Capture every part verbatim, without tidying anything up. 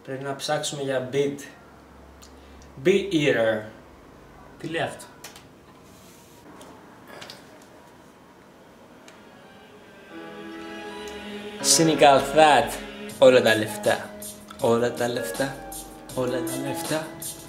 Πρέπει να ψάξουμε για beat. Beat eater. Τι λέει αυτό? Cynical Thought. Όλα τα λεφτά. Όλα τα λεφτά. Όλα τα λεφτά.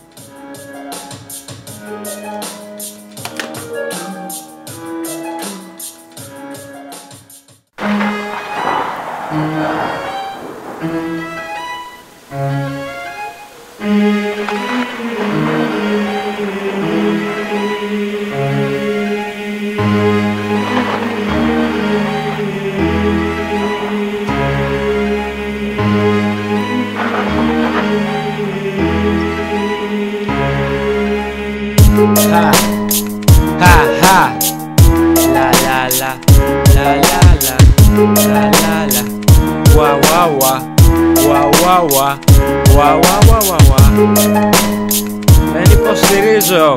Ha ha ha la la la la la la la la la wa wa wa wa wa wa wa wa wa wa wa. Δεν υποστηρίζω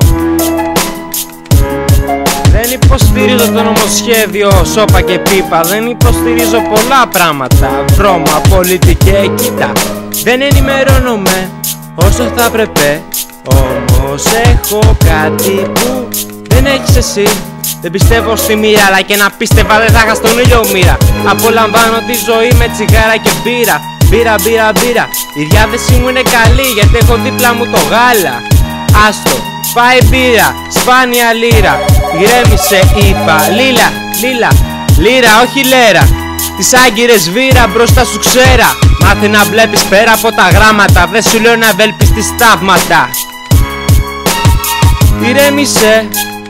Δεν υποστηρίζω το νομοσχέδιο σώπα και πίπα. Δεν υποστηρίζω πολλά πράγματα, βρώμα, πολιτική, κοίτα. Δεν ενημερώνομαι όσο θα πρέπει. Όμως έχω κάτι που δεν έχεις εσύ. Δεν πιστεύω στη μοίρα, αλλά και να πίστευα δεν θα είχα στον ήλιο μοίρα. Απολαμβάνω τη ζωή με τσιγάρα και μπύρα. Μπύρα, μπύρα, μπύρα. Η διάθεση μου είναι καλή γιατί έχω δίπλα μου το γάλα. Άστο, πάει μπύρα, σπάνια λύρα. Ηρέμησε είπα, λίλα, λίλα, λύρα όχι λέρα. Τις άγκυρες βύρα μπροστά σου ξέρα. Μάθε να βλέπεις πέρα από τα γράμματα. Δεν σου λέω να ευελπιστείς θαύματα. Ηρέμησε,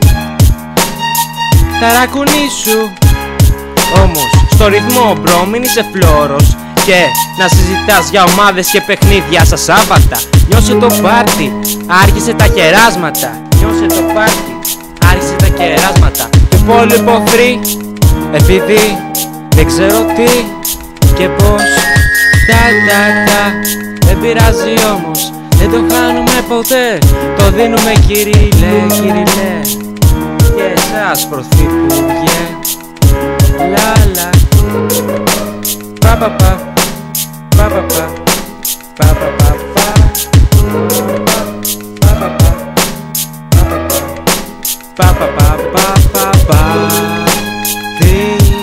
ταρακουνήσου. Όμως στο ρυθμό μπρο μην είσαι φλόρος. Και να συζητάς για ομάδες και παιχνίδια στα Σάββατα. Νιώσε το πάρτι, άρχισε τα κεράσματα. Νιώσε το πάρτι, άρχισε τα κεράσματα. Το υπόλοιπο θρή, επειδή δεν ξέρω τι και πως. Τα τα τα, δεν πειράζει όμως, δεν το χάνουμε ποτέ. Το δίνουμε Κύριλε, Κύριλε. Και εσάς Πρωθυπουργέ. Λάλα. Πα πα πα, πα πα πα, πα πα πα πα, πα πα πα, πα πα πα, πα πα πα. Τι,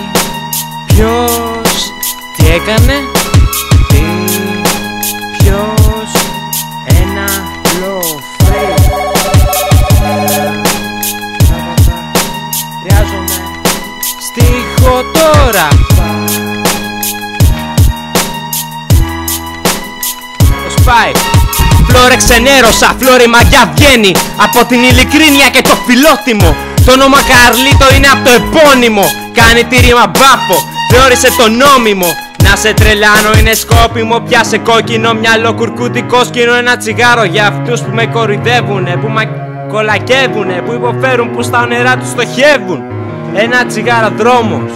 ποιος, τι έκανε, τι, ποιος, ένα λοφρί. Χρειάζομαι στίχο τώρα. Πάει. Φλόρε ξενέρωσα, φλόρε μαγιά βγαίνει από την ειλικρίνεια και το φιλότιμο. Το όνομα Καρλίτο είναι από το επώνυμο. Κάνει τη ρήμα μπάπο, θεώρησε το νόμιμο. Να σε τρελάνω είναι σκόπιμο. Πιάσε κόκκινο μυαλό, κουρκούτικο σκηνό. Ένα τσιγάρο για αυτούς που με κοροϊδεύουνε, που με κολακεύουνε, που υποφέρουν, που στα όνειρά τους στοχεύουν. Ένα τσιγάρο δρόμος.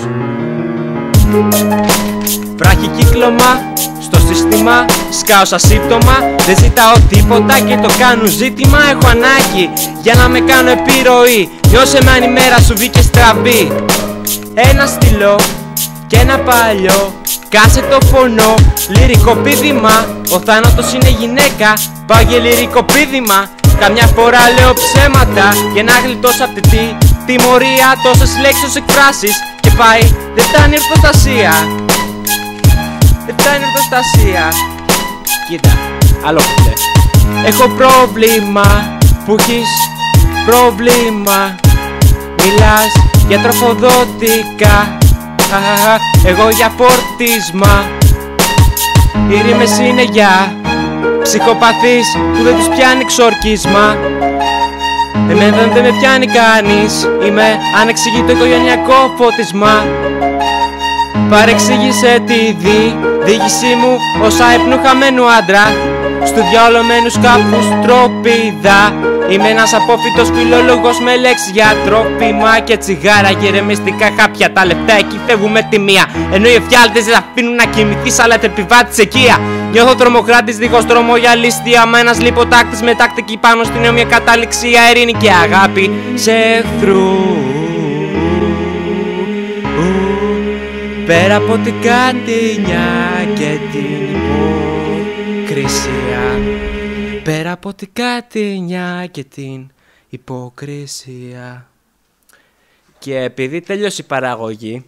Βραχικύκλωμα στο σύστημα, σκάω σαν σύμπτωμα. Δεν ζητάω τίποτα και το κάνω ζήτημα. Έχω ανάγκη για να με κάνω επιρροή. Νιώσε με αν η μέρα σου βγήκε στραβή. Ένα στυλό και ένα παλιό. Κάσε το φωνό, λυρικό πήδημα. Ο θάνατος είναι γυναίκα, πάω για λυρικό πήδημα. Καμιά φορά λέω ψέματα για να γλιτώσω απ' τη τιμωρία. Τόσες λέξεις εκφράσεις και πάει, δεν φτάνει η ορθοστασία. Δεν φτάνει η ορθοστασία. Κοίτα, άλλο που λες. Έχω πρόβλημα που έχεις πρόβλημα. Μιλάς για τροφοδότικα, εγώ για φορτίσμα. Οι ρήμες είναι για ψυχοπαθείς που δεν τους πιάνει ξορκίσμα. Εμένα δεν με πιάνει κανείς, είμαι ανεξηγητό οικογενειακό φώτισμα. Παρεξήγησε τη δι, διοίκησή μου ως άϊπνου χαμένου άντρα. Στου διαολωμένους σκάφους τροπίδα. Είμαι ένας απόφυτος φιλόλογος με λέξεις για τρόφιμα και τσιγάρα. Γερεμιστικά χάπια, τα λεπτά εκεί φεύγουν με τη μία. Ενώ οι εφιάλτες δεν αφήνουν να κοιμηθείς αλλά επιβάτης οικία. Νιώθω τρομοκράτης δίχως τρόμο για ληστεία. Μα ένας λιποτάκτης με τακτική πάνω στην νέο μια καταληξία. Ειρήνη και αγάπη σε εχθρού. Πέρα από την κατηνιά και την υπόκριση. πέρα από την κατηνιά και την υποκρισία. Και επειδή τέλειωσε η παραγωγή,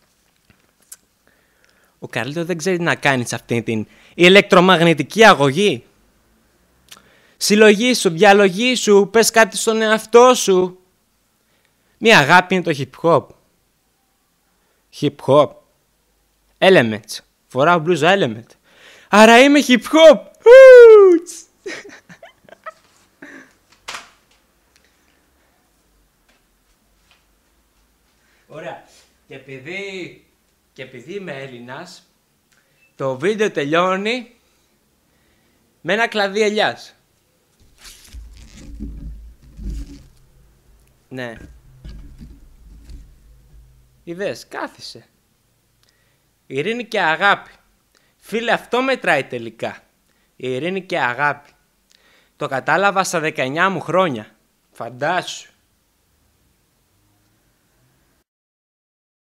ο Καρλίτο δεν ξέρει να κάνει σε αυτήν την ηλεκτρομαγνητική αγωγή. Συλλογή σου, διαλογή σου, πες κάτι στον εαυτό σου. Μια αγάπη είναι το hip hop. Hip hop. Elements. Φοράω μπλούζα Element. Άρα είμαι hip hop. Ωραία. Και επειδή, και επειδή είμαι Έλληνας, το βίντεο τελειώνει με ένα κλαδί ελιάς. Ναι. Είδες, κάθισε. Ειρήνη και αγάπη. Φίλε, αυτό μετράει τελικά. Η ειρήνη και αγάπη. Το κατάλαβα στα δεκαεννιά μου χρόνια. Φαντάσου.